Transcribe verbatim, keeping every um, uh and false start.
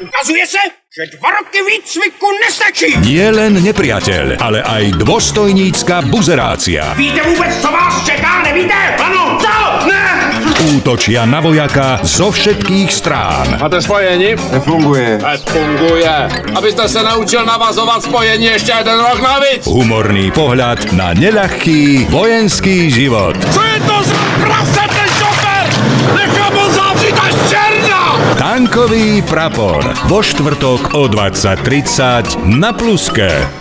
Ukazuje sa, že dva roky výcviku nestačí. Nie len nepriateľ, ale aj dôstojnícka buzerácia. Víte vôbec, co vás čeká, nevíte? Ano, co? Ne! Útočia na vojaka zo všetkých strán. Máte spojení? Nefunguje. Nefunguje. Abyste se naučil navazovat spojení ještě jeden rok navíc. Humorný pohľad na neľahký vojenský život. Co je to za prase, ten šofer? Nechám ho zavřít až černá! Tankový prapor. Vo štvrtok o dvadsať tridsať na Pluske.